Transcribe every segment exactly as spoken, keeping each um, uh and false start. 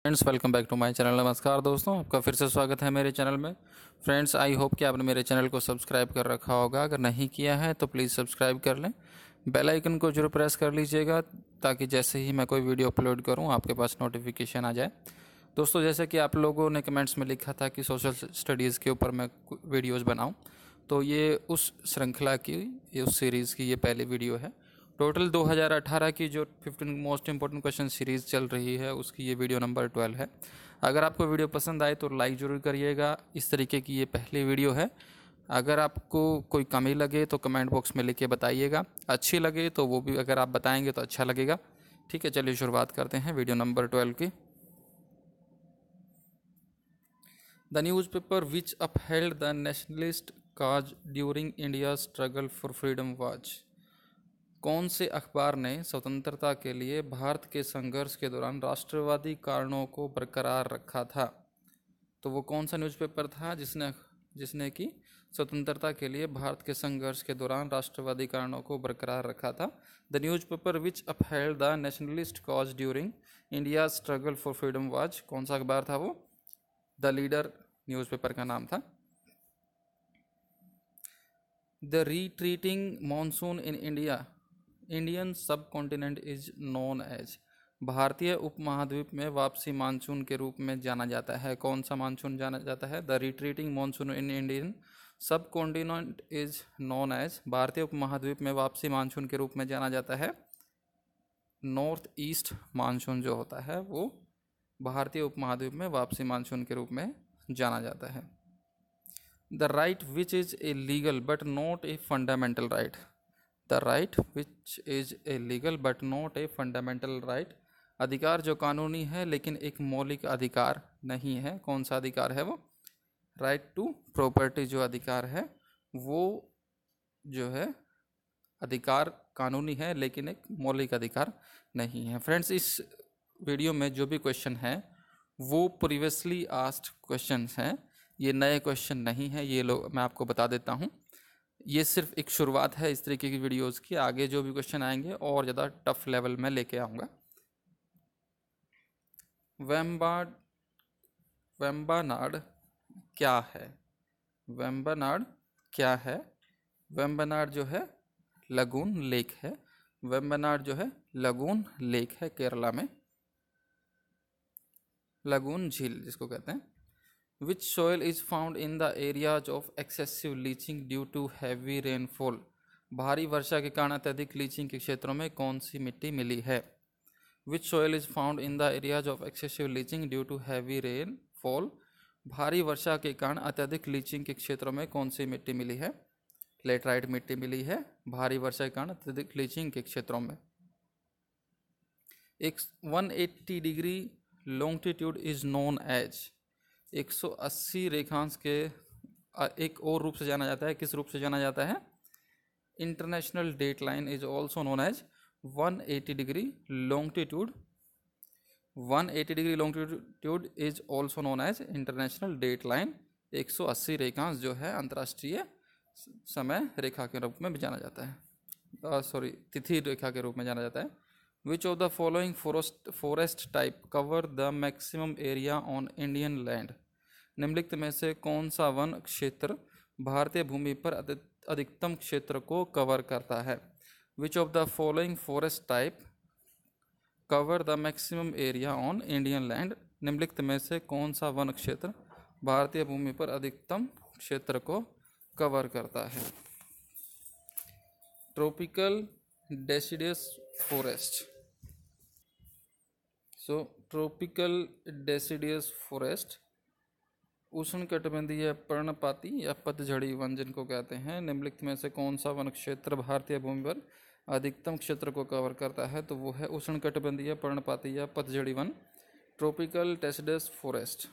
Friends, welcome back to my channel. नमस्कार दोस्तों, आपका फिर से स्वागत है मेरे चैनल में। फ्रेंड्स, आई होप कि आपने मेरे चैनल को सब्सक्राइब कर रखा होगा। अगर नहीं किया है तो प्लीज़ सब्सक्राइब कर लें, बेल आइकन को जरूर प्रेस कर लीजिएगा ताकि जैसे ही मैं कोई वीडियो अपलोड करूं आपके पास नोटिफिकेशन आ जाए। दोस्तों, जैसे कि आप लोगों ने कमेंट्स में लिखा था कि सोशल स्टडीज़ के ऊपर मैं वीडियोज़ बनाऊँ, तो ये उस श्रृंखला की, ये उस सीरीज़ की ये पहली वीडियो है। टोटल दो हज़ार अठारह की जो fifteen most important question series चल रही है उसकी ये वीडियो नंबर ट्वेल्व है। अगर आपको वीडियो पसंद आए तो लाइक ज़रूर करिएगा। इस तरीके की ये पहली वीडियो है। अगर आपको कोई कमी लगे तो कमेंट बॉक्स में लिख के बताइएगा, अच्छी लगे तो वो भी अगर आप बताएंगे तो अच्छा लगेगा। ठीक है, चलिए शुरुआत करते हैं वीडियो नंबर ट्वेल्व की। The newspaper which upheld the nationalist cause during India struggle for freedom was. कौन से अखबार ने स्वतंत्रता के लिए भारत के संघर्ष के दौरान राष्ट्रवादी कारणों को बरकरार रखा था? तो वो कौन सा न्यूज़पेपर था जिसने जिसने कि स्वतंत्रता के लिए भारत के संघर्ष के दौरान राष्ट्रवादी कारणों को बरकरार रखा था? The newspaper which upheld the nationalist cause during India struggle for freedom was. कौन सा अखबार था वो? द लीडर न्यूज़पेपर का नाम था। The retreating monsoon in India Indian subcontinent is known as. भारतीय उपमहाद्वीप में वापसी मानसून के रूप में जाना जाता है। कौन सा मानसून जाना जाता है? The retreating monsoon in Indian subcontinent is known as. भारतीय उपमहाद्वीप में वापसी मानसून के रूप में जाना जाता है नॉर्थ ईस्ट मानसून जो होता है वो भारतीय उपमहाद्वीप में वापसी मानसून के रूप में जाना जाता है। The right which is a legal but not a fundamental right. The right which is a legal but not a fundamental right. अधिकार जो कानूनी है लेकिन एक मौलिक अधिकार नहीं है। कौन सा अधिकार है वो? राइट टू प्रॉपर्टी जो अधिकार है वो जो है अधिकार कानूनी है लेकिन एक मौलिक अधिकार नहीं है। फ्रेंड्स, इस वीडियो में जो भी क्वेश्चन है वो प्रीवियसली आस्क्ड क्वेश्चंस हैं, ये नए क्वेश्चन नहीं है। ये लोग मैं आपको बता देता हूँ, ये सिर्फ एक शुरुआत है इस तरीके की वीडियोस की। आगे जो भी क्वेश्चन आएंगे और ज़्यादा टफ लेवल में लेके आऊँगा। वेम्बार्ड वेम्बानाड क्या है? वेम्बानाड क्या है? वेम्बानाड जो है लगून लेक है। वेम्बानाड जो है लगून लेक है, केरला में लगून झील जिसको कहते हैं। Which soil is found in the areas of excessive leaching due to heavy rainfall? भारी वर्षा के कारण अत्यधिक लीचिंग के क्षेत्रों में कौन सी मिट्टी मिली है? Which soil is found in the areas of excessive leaching due to heavy rainfall? भारी वर्षा के कारण अत्यधिक लीचिंग के क्षेत्रों में कौन सी मिट्टी मिली है? लेटराइट मिट्टी मिली है भारी वर्षा के कारण अत्यधिक लीचिंग के क्षेत्रों में। एक एक सौ अस्सी degree longitude is known as. एक सौ अस्सी रेखांश के एक और रूप से जाना जाता है। किस रूप से जाना जाता है? International date line is also known as एक सौ अस्सी डिग्री लॉन्गिट्यूड। एक सौ अस्सी degree longitude is also known as international date line. एक सौ अस्सी रेखांश जो है अंतर्राष्ट्रीय समय रेखा के रूप में भी जाना जाता है, सॉरी तिथि रेखा के रूप में जाना जाता है। Which of the following forest forest type cover the maximum area on Indian land. निम्नलिखित में से कौन सा वन क्षेत्र भारतीय भूमि पर अधिकतम क्षेत्र को कवर करता है? Which of the following forest type cover the maximum area on Indian land. निम्नलिखित में से कौन सा वन क्षेत्र भारतीय भूमि पर अधिकतम क्षेत्र को कवर करता है? Tropical deciduous forest. So tropical deciduous forest उष्णकटिबंधीय पर्णपाती या पतझड़ी वन जिनको कहते हैं। निम्नलिखित में से कौन सा वन क्षेत्र भारतीय भूमि पर अधिकतम क्षेत्र को कवर करता है? तो वो है उष्णकटिबंधीय पर्णपाती या पतझड़ी वन, tropical deciduous forest.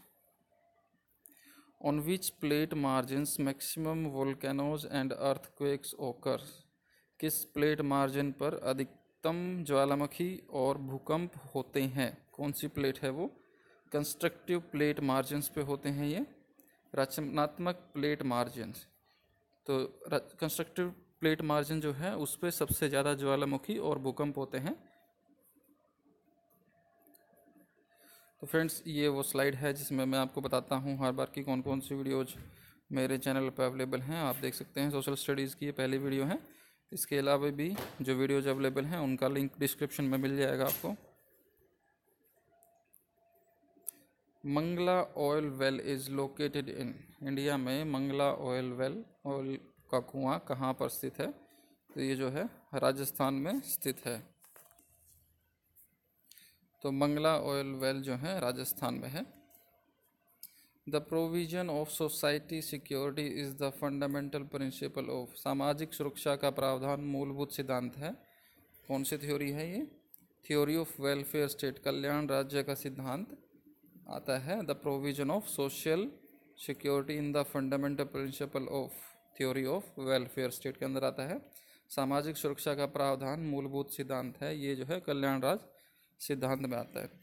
On which plate margins maximum volcanoes and earthquakes occur. किस प्लेट मार्जिन पर अधिकतम ज्वालामुखी और भूकंप होते हैं? कौन सी प्लेट है वो? कंस्ट्रक्टिव प्लेट मार्जिन्स पे होते हैं ये, रचनात्मक प्लेट मार्जिन्स। तो कंस्ट्रक्टिव प्लेट मार्जिन जो है उस पर सबसे ज़्यादा ज्वालामुखी और भूकंप होते हैं। तो फ्रेंड्स, ये वो स्लाइड है जिसमें मैं आपको बताता हूँ हर बार की कौन कौन सी वीडियोज मेरे चैनल पर अवेलेबल हैं। आप देख सकते हैं सोशल स्टडीज़ की ये पहली वीडियो है। इसके अलावा भी जो वीडियोज अवेलेबल हैं उनका लिंक डिस्क्रिप्शन में मिल जाएगा आपको। Mangala oil well is located in India में मंगला ऑयल वेल ऑयल का कुआं कहाँ पर स्थित है? तो ये जो है राजस्थान में स्थित है। तो मंगला ऑयल वेल जो है राजस्थान में है। The provision of society security is the fundamental principle of सामाजिक सुरक्षा का प्रावधान मूलभूत सिद्धांत है। कौन सी थ्योरी है ये? थ्योरी ऑफ वेलफेयर स्टेट, कल्याण राज्य का सिद्धांत आता है। The provision of social security in the fundamental principle of theory of welfare state के अंदर आता है। सामाजिक सुरक्षा का प्रावधान मूलभूत सिद्धांत है, ये जो है कल्याण राज्य सिद्धांत में आता है।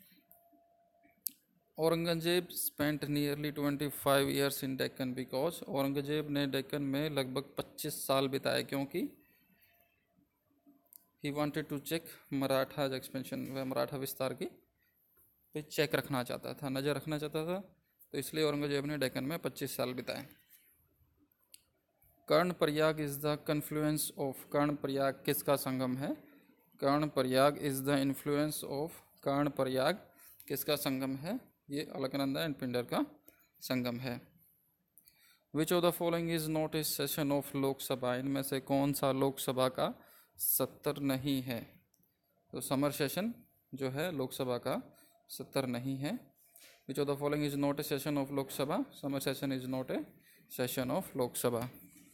Aurangzeb spent nearly twenty five years in Deccan because Aurangzeb ने डेक्कन में लगभग पच्चीस साल बिताए क्योंकि ही wanted to check Maratha expansion, वह मराठा विस्तार की पे चेक रखना चाहता था, नज़र रखना चाहता था, तो इसलिए औरंगजेब ने डेक्कन में पच्चीस साल बिताए। Karnaprayag is the confluence of Karnaprayag किसका संगम है? Karnaprayag is the influence of Karnaprayag किसका संगम है? ये अलकनंदा एंड पिंडर का संगम है। Which of the following is not a session of Lok Sabha, इनमें से कौन सा लोकसभा का सत्र नहीं है? तो समर सेशन जो है लोकसभा का सत्र नहीं है। Which of the following is not a session of Lok Sabha, summer session is not a session of Lok Sabha.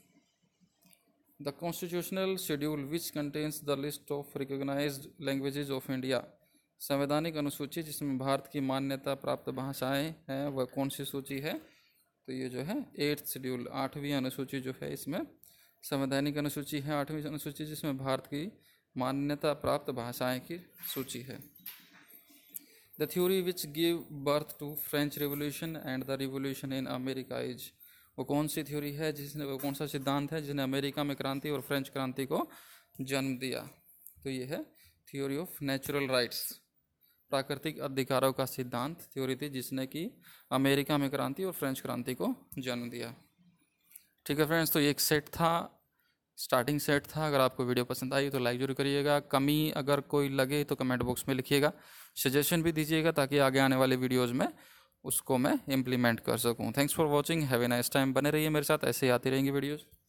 The constitutional schedule which contains the list of recognised languages of India, संवैधानिक अनुसूची जिसमें भारत की मान्यता प्राप्त भाषाएं हैं वह कौन सी सूची है? तो ये जो है एट्थ शेड्यूल, आठवीं अनुसूची जो है इसमें संवैधानिक अनुसूची है, आठवीं अनुसूची जिसमें भारत की मान्यता प्राप्त भाषाएं की सूची है। The theory which give birth to French revolution and the revolution in America is, वो कौन सी थ्योरी है जिसने, वो कौन सा सिद्धांत है जिसने अमेरिका में क्रांति और फ्रेंच क्रांति को जन्म दिया? तो ये है थ्योरी ऑफ नेचुरल राइट्स, प्राकृतिक अधिकारों का सिद्धांत थ्योरी थी जिसने कि अमेरिका में क्रांति और फ्रेंच क्रांति को जन्म दिया। ठीक है फ्रेंड्स, तो ये एक सेट था, स्टार्टिंग सेट था। अगर आपको वीडियो पसंद आई तो लाइक जरूर करिएगा, कमी अगर कोई लगे तो कमेंट बॉक्स में लिखिएगा, सजेशन भी दीजिएगा ताकि आगे आने वाले वीडियोज़ में उसको मैं इम्प्लीमेंट कर सकूँ। Thanks for watching, have a nice time. बने रहिए मेरे साथ, ऐसे ही आती रहेंगी वीडियोज़।